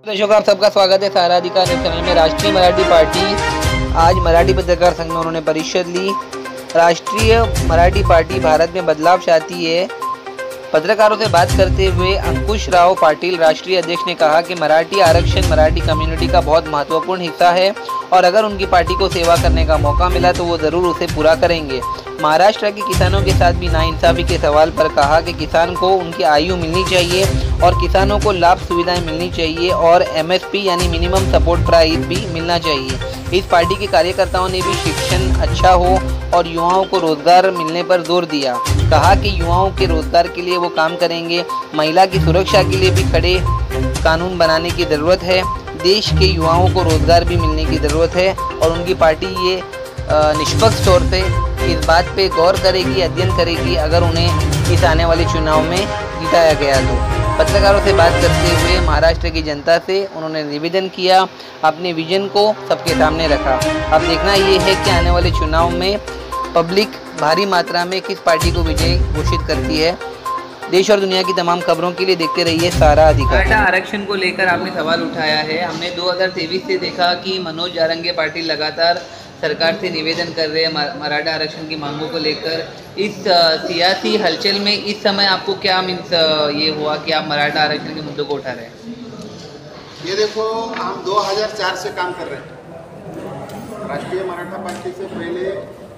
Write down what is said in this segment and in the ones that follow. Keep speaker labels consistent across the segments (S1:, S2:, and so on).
S1: दर्शकों, आप सबका स्वागत है सारा अधिकार न्यूज़ चैनल में। राष्ट्रीय मराठी पार्टी आज मराठी पत्रकार संघ में उन्होंने परिषद ली। राष्ट्रीय मराठी पार्टी भारत में बदलाव चाहती है। पत्रकारों से बात करते हुए अंकुश राव पाटिल राष्ट्रीय अध्यक्ष ने कहा कि मराठी आरक्षण मराठी कम्युनिटी का बहुत महत्वपूर्ण हिस्सा है और अगर उनकी पार्टी को सेवा करने का मौका मिला तो वो ज़रूर उसे पूरा करेंगे। महाराष्ट्र के किसानों के साथ भी नाइंसाफ़ी के सवाल पर कहा कि किसान को उनकी आयु मिलनी चाहिए और किसानों को लाभ सुविधाएं मिलनी चाहिए और MSP यानी मिनिमम सपोर्ट प्राइस भी मिलना चाहिए। इस पार्टी के कार्यकर्ताओं ने भी शिक्षण अच्छा हो और युवाओं को रोजगार मिलने पर जोर दिया। कहा कि युवाओं के रोजगार के लिए वो काम करेंगे। महिला की सुरक्षा के लिए भी कड़े कानून बनाने की ज़रूरत है। देश के युवाओं को रोजगार भी मिलने की ज़रूरत है और उनकी पार्टी ये निष्पक्ष तौर से इस बात पे गौर करेगी, अध्ययन करेगी अगर उन्हें इस आने वाले चुनाव में जिताया गया तो। पत्रकारों से बात करते हुए महाराष्ट्र की जनता से उन्होंने निवेदन किया, अपने विजन को सबके सामने रखा। अब देखना ये है कि आने वाले चुनाव में पब्लिक भारी मात्रा में किस पार्टी को विजयी घोषित करती है। देश और दुनिया की तमाम खबरों के लिए देखते रहिए सारा अधिकार। मराठा आरक्षण को लेकर आपने सवाल उठाया है। हमने 2023 से देखा कि मनोज जारंगे पाटिल लगातार सरकार से निवेदन कर रहे हैं मराठा आरक्षण की मांगों को लेकर। इस सियासी हलचल में इस समय आपको क्या मीन्स ये हुआ कि आप मराठा आरक्षण के मुद्दों को उठा रहे हैं?
S2: ये देखो, हम 2004 से काम कर रहे हैं। राष्ट्रीय मराठा पार्टी से पहले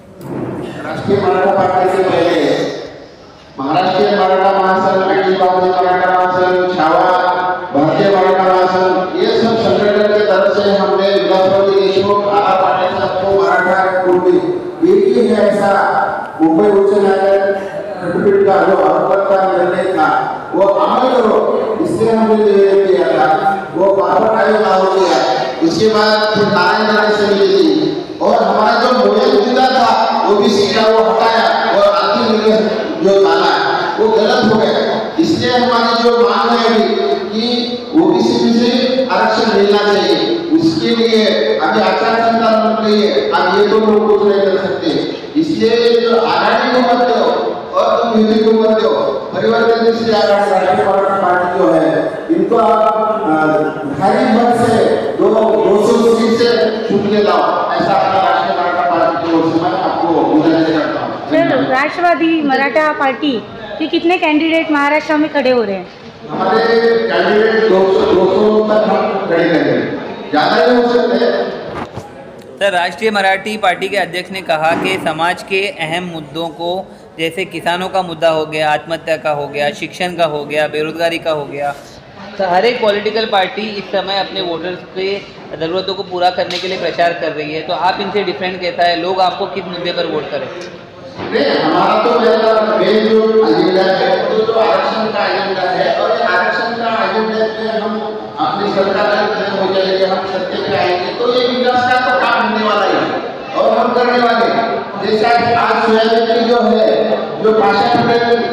S2: महाराष्ट्रीय मराठा महासंघ, अखिल भारतीय मराठा महासंघ, छावा, भारतीय मराठा महासंघ, ये सब संगठन के तरफ से हमने विलासपति देशमुख आला पाटिल साहब को मराठा कुर्मी बेटी है ऐसा मुंबई उच्च न्यायालय खंडपीठ का जो अदालत का निर्णय था वो अमल करो, इससे हमने निवेदन किया था। वो बार-बार आयोग लागू किया। उसके बाद फिर नारायण समिति थी और हमारा जो मोयल मुद्दा था वो भी सीधा वो हटाया और अंतिम जो था वो गलत हो गया। इसलिए हमारी जो मांग है कि ओबीसी में से आरक्षण मिलना चाहिए, उसके लिए अभी आचार संहिता बन रही है। अब ये तो लोग कुछ नहीं कर सकते। इसलिए जो आघाड़ी को मत दो और तुम युति को मत दो, परिवर्तन से राष्ट्रीय मराठा पार्टी जो है इनको आप भारी मत से 200 सीट से छूट ले लाओ, ऐसा अपना राष्ट्रीय मराठा पार्टी को समय आपको गुजारिश करता हूँ।
S3: सर, राष्ट्रवादी मराठा पार्टी के कितने कैंडिडेट महाराष्ट्र में खड़े हो रहे हैं?
S2: हमारे कैंडिडेट 200 तक हम खड़े करेंगे, ज़्यादा नहीं हो सकते।
S1: सर, राष्ट्रीय मराठी पार्टी के अध्यक्ष ने कहा कि समाज के अहम मुद्दों को जैसे किसानों का मुद्दा हो गया, आत्महत्या का हो गया, शिक्षण का हो गया, बेरोजगारी का हो गया, तो हर एक पॉलिटिकल पार्टी इस समय अपने वोटर्स पे ज़रूरतों को पूरा करने के लिए प्रचार कर रही है। तो आप इनसे डिफरेंट कैसा है? लोग आपको किस मुद्दे पर वोट करें?
S2: नहीं, हमारा तो मेन जो एजेंडा है तो आरक्षण का एजेंडा है और आरक्षण का एजेंडा में हम अपनी सरकार हो जाएंगे, हम सत्य पे आएंगे तो ये विकास का तो काम होने वाला है और हम करने वाले। जैसा कि आज सोयाबीन जो है जो भाषा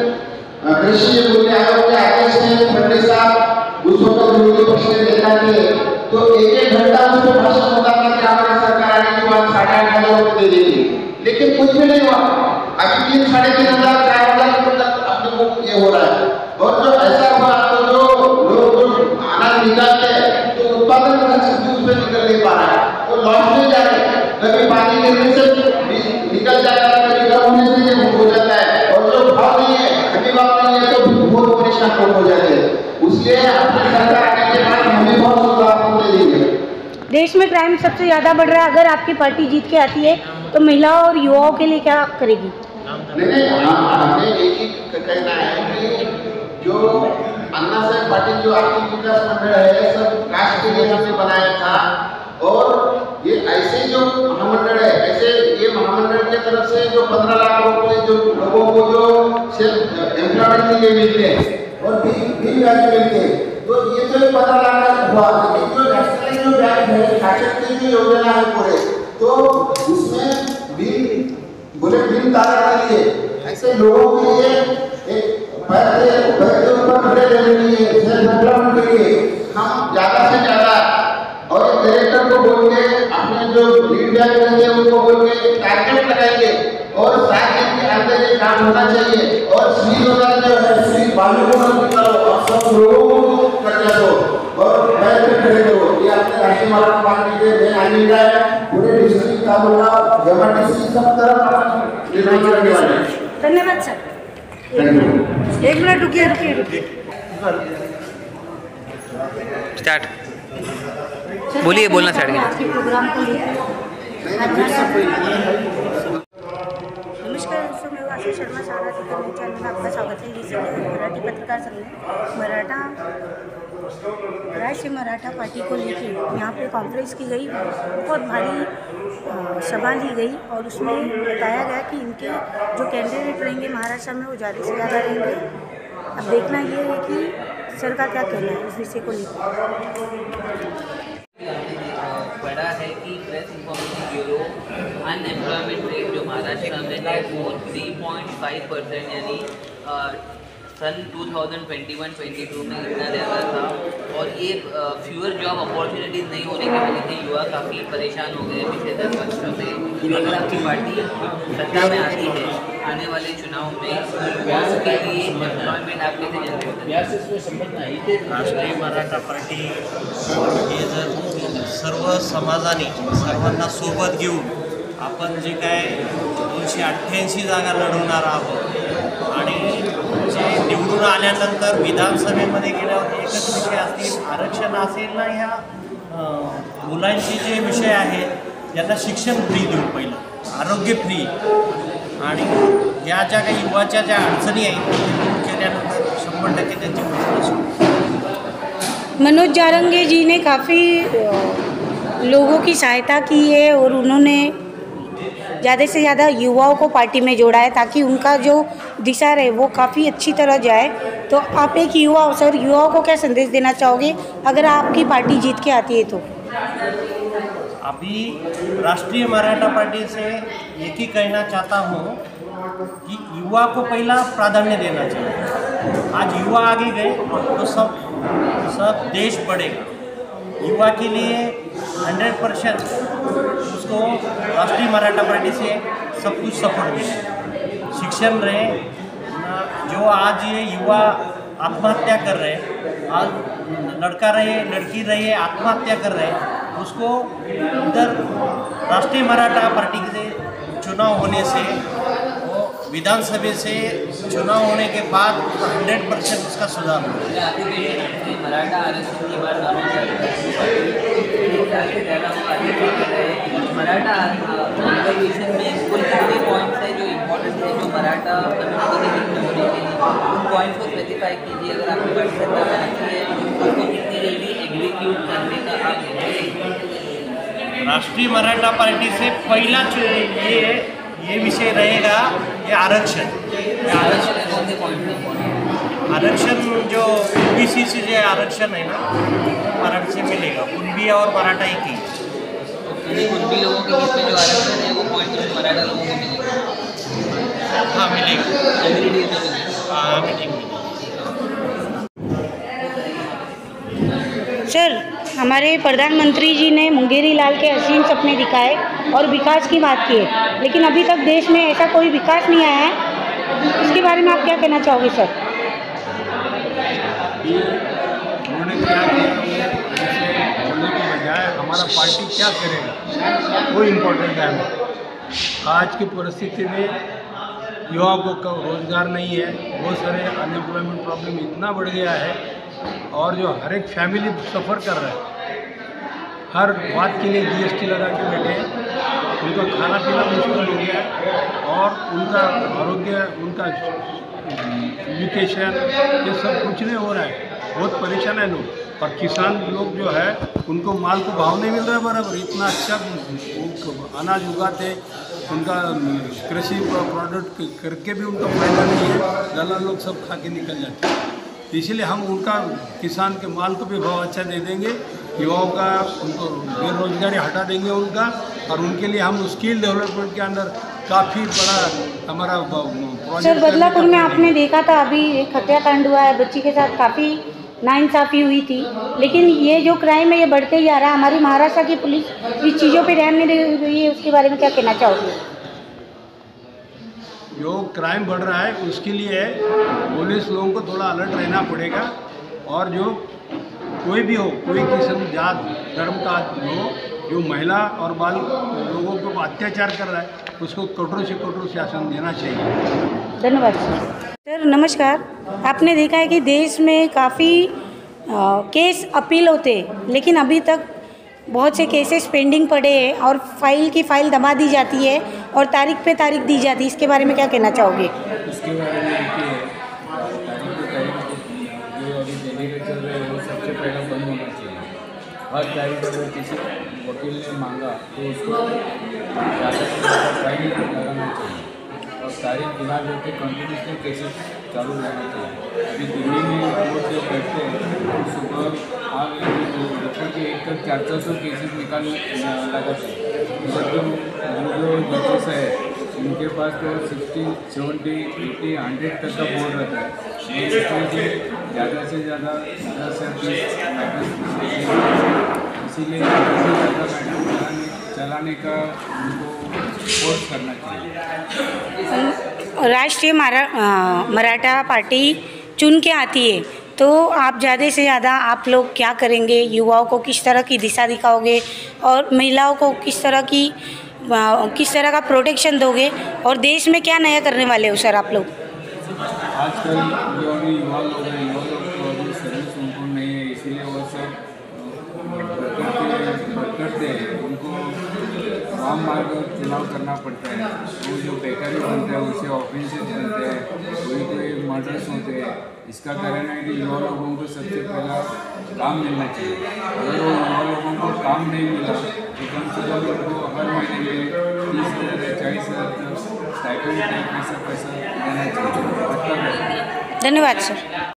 S2: कृषि मूल्य आयोग के अध्यक्ष ने खंडे साहब उसको तो विरोधी पक्ष ने देखा कि तो एक घंटा उस पर भाषण होता था कि हमारी सरकार आने के बाद 8,500 रुपये दे देगी, लेकिन कुछ भी नहीं हुआ। अभी 3, 3,500, 4,000 रुपये तक अपने को ये हो रहा है। और जो ऐसा हुआ तो जो लोग अनाज निकालते हैं तो उत्पादन खर्च भी उसमें निकल नहीं पा रहा है, वो लॉस में जा रहे हैं। कभी पानी गिरने से निकल जाता है, कभी गर्म होने से हो जाता है और जो भाव नहीं है, अभी भाव नहीं है तो बहुत परेशान हो जाते हैं। उसलिए अपनी सरकार आने के बाद हमें बहुत सुधार दे देंगे।
S3: देश में क्राइम सबसे ज़्यादा बढ़ रहा है। अगर आपकी पार्टी जीत के आती है तो महिलाओं और युवाओं के लिए क्या करेगी?
S2: नहीं, हमें एक ही कहना है कि जो अन्ना साहब पाटिल जो आर्थिक विकास मंडल है सब कास्ट के लिए हमने बनाया था और ये ऐसे जो महामंडल है, ऐसे ये महामंडल की तरफ से जो 15 लाख रुपए जो लोगों को जो सिर्फ एम्प्लॉयमेंट के लिए मिलते हैं और बिल ब्याज मिलते हैं, तो ये तो 15 लाख का हुआ। लेकिन जो नेशनल जो ब्याज है, शासन की जो योजना है पूरे, तो उसमें बिल बोले बिल तारा के लिए ऐसे लोगों के लिए एक पैसे ऊपर खड़े रहने के लिए सेल्फ एम्प्लॉयमेंट के लिए हम ज़्यादा से ज़्यादा और डायरेक्टर को बोल के अपने जो लीड बैक रहेंगे उनको बोल के टारगेट लगाएंगे और 7 दिन के अंदर ये काम होना चाहिए। और श्री जो है श्री बालू को करो और सब लोगों को करने दो और बैठ कर खड़े करो। ये अपने राष्ट्रीय मराठा पार्टी के मेन एजेंडा है। पूरे डिस्ट्रिक्ट का बोला एमआरटीसी सब तरफ निर्णय करने वाले हैं।
S3: धन्यवाद सर। एक मिनट रुकिए।
S1: स्टार्ट बोलिए, बोलना स्टार्ट
S3: कीजिए। प्रोग्राम को लेकर नमस्कार दोस्तों, मैं आशीष शर्मा सारा चैनल में आपका स्वागत है। रिसेंटली मराठी पत्रकार संघ ने राष्ट्रीय मराठा पार्टी को लेकर यहाँ पे कॉन्फ्रेंस की गई। बहुत भारी सभा ली गई और उसमें बताया गया कि इनके जो कैंडिडेट रहेंगे महाराष्ट्र में वो ज़्यादा से ज़्यादा रहेंगे। अब देखना ये है कि सर का क्या कहना है इस विषय को लेकर।
S1: बड़ा है कि press information bureau unemployment rate जो महाराष्ट्र में है वो 3.5% यानी सन 2021-22 में इतना ज़्यादा था। और ये फ्यूअर जॉब अपॉर्चुनिटीज़ नहीं होने की वजह से युवा काफ़ी परेशान हो गए पिछले 10 वर्षों से। अगर आपकी पार्टी सत्ता में आती है आने वाले चुनाव में युवाओं के लिए एम्प्लॉयमेंट आप कैसे जनरेट?
S4: राष्ट्रीय मराठा पार्टी हे जर सर्व समाजाने सर्वांना सोबत घेऊन आपण जे काय 288 जागा लढवणार आहोत आणि जे निवडून आल्यानंतर विधानसभेमध्ये गेल्यावर एकच विषय असतील, आरक्षण असेल ना, ह्या मुलांचे जे विषय आहेत त्यांना शिक्षण फ्री देऊ, पहिलं आरोग्य फ्री, आणि या ज्या काही युवाच्या ज्या अडचणी आहेत ते दूर केल्यानंतर 100% त्यांची मदत।
S3: मनोज जारंगे जी ने काफ़ी लोगों की सहायता की है और उन्होंने ज़्यादा से ज़्यादा युवाओं को पार्टी में जोड़ा है ताकि उनका जो दिशा रहे वो काफ़ी अच्छी तरह जाए। तो आप एक युवा हो सर, युवाओं को क्या संदेश देना चाहोगे अगर आपकी पार्टी जीत के आती है तो?
S4: अभी राष्ट्रीय मराठा पार्टी से एक ही कहना चाहता हूँ कि युवा को पहला प्राधान्य देना चाहिए। आज युवा आगे गए तो सब देश बढ़ेगा। युवा के लिए 100% उसको राष्ट्रीय मराठा पार्टी से सब कुछ सपोर्ट मिले। शिक्षण रहे, जो आज ये युवा आत्महत्या कर रहे हैं, आज लड़का रहे लड़की रहे आत्महत्या कर रहे हैं, उसको इधर राष्ट्रीय मराठा पार्टी से चुनाव होने से, वो विधानसभा से चुनाव होने के बाद 100% उसका सुधार होगा।
S1: मराठा आरक्षण की बात मराठा रिजर्वेशन में कुल कितने पॉइंट्स हैं जो इम्पोर्टेंट है, जो मराठा कम्युनिटी के हित में होने चाहिए? उन पॉइंट्स को स्पेसिफाई कीजिए। अगर आपकी पार्टी सत्ता में आती है उसको कितनी जल्दी एग्जीक्यूट करने का आप
S4: राष्ट्रीय मराठा पार्टी से पहला ये विषय रहेगा ये आरक्षण।
S1: आरक्षण कौन से पॉइंट है?
S4: आरक्षण जो ओबीसी से जो आरक्षण है ना, मराठा से मिलेगा। कुणबी और मराठा एक ही।
S1: कुणबी लोगों के बीच में जो आरक्षण है वो पॉइंट मराठा लोगों को मिलेगा?
S4: हाँ मिलेगा। हाँ मिलेगा।
S3: सर, हमारे प्रधानमंत्री जी ने मुंगेरी लाल के हसीन सपने दिखाए और विकास की बात की है, लेकिन अभी तक देश में ऐसा कोई विकास नहीं आया है। इसके बारे में आप क्या कहना चाहोगे सर?
S5: उन्होंने क्या किया बोलने के बजाय हमारा पार्टी क्या करेगा वो इम्पोर्टेंट है हमें। आज की परिस्थिति में युवाओं को रोजगार नहीं है, बहुत सारे अनएम्प्लॉयमेंट प्रॉब्लम इतना बढ़ गया है और जो हर एक फैमिली सफ़र कर रहा है, हर बात के लिए जीएसटी लगा के बैठे हैं, उनका खाना पीना मुश्किल हो गया है और उनका आरोग्य, उनका एजुकेशन, ये सब कुछ नहीं हो रहा है। बहुत परेशान है लोग। और किसान लोग जो है उनको माल को भाव नहीं मिल रहा है बराबर। इतना अच्छा अनाज उगाते, उनका कृषि प्रोडक्ट करके भी उनका फायदा नहीं है, दलाल लोग सब खा के निकल जाते हैं। इसीलिए हम उनका किसान के माल को भी भाव अच्छा दे देंगे, युवाओं का उनको बेरोजगारी हटा देंगे उनका, और उनके लिए हम स्किल डेवलपमेंट के अंदर काफ़ी बड़ा हमारा
S3: सर, बदलापुर में आपने देखा था अभी एक हत्याकांड हुआ है, बच्ची के साथ काफ़ी नाइंसाफ़ी हुई थी, लेकिन ये जो क्राइम है ये बढ़ते ही आ रहा है। हमारी महाराष्ट्र की पुलिस इस चीज़ों पे ध्यान नहीं दे रही है, उसके बारे में क्या कहना चाहोगे?
S5: जो क्राइम बढ़ रहा है उसके लिए पुलिस लोगों को थोड़ा अलर्ट रहना पड़ेगा, और जो कोई भी हो, कोई किस्म जात धर्म का हो, जो महिला और बाल लोगों को अत्याचार कर रहा है उसको कठोर से कठोर शासन देना चाहिए।
S3: धन्यवाद सर। नमस्कार। आपने देखा है कि देश में काफ़ी केस अपील होते हैं, लेकिन अभी तक बहुत से केसेस पेंडिंग पड़े हैं और फाइल की फाइल दबा दी जाती है और तारीख पे तारीख दी जाती है। इसके बारे में क्या कहना चाहोगे?
S6: इसके बारे में देखिए, तारीख पे तारीख जो अभी दिल्ली में चल रहा है वो सबसे पहले बंद होना चाहिए। हर तारीख अगर किसी वकील ने मांगा तो उसको ज़्यादा से ज़्यादा फाइन लगाना चाहिए और तारीख बिना देते कंटिन्यूसली केसेस चालू रहना चाहिए। अभी दिल्ली में कोर्ट जो बैठते हैं तो सुबह आ गए तो बच्चों के 400 केसेस निकाल लगाते हैं। जो जजेस है उनके पास तो 60, 70, 80, 100 तक का बोर्ड रहता है। ज़्यादा से ज़्यादा 10 या 20 इसीलिए ज़्यादा से ज़्यादा मैटर चलाने का उनको फोर्स करना चाहिए।
S3: राष्ट्रीय मराठा पार्टी चुन के आती है, तो आप ज़्यादा से ज़्यादा आप लोग क्या करेंगे? युवाओं को किस तरह की दिशा दिखाओगे और महिलाओं को किस तरह का प्रोटेक्शन दोगे और देश में क्या नया करने वाले हो सर आप लोग?
S6: आजकल जो अभी युवा लोग हैं, युवा लोग को अभी सर्विस उनको नहीं है, इसीलिए वो सब भटकते हैं। उनको वाम मार्ग चुनाव करना पड़ता है। वो जो बेकारी बनते हैं उससे ऑफेंसेस बनते हैं, कोई मर्डर्स होते हैं। इसका कारण है कि युवा लोगों को सबसे पहला काम मिलना चाहिए। अगर वो युवा लोगों को काम नहीं मिला तो कम से कम उनको हर महीने में 30,000 या 40,000 तक स्टाइपेंड टाइप पैसा देना चाहिए।
S3: धन्यवाद सर।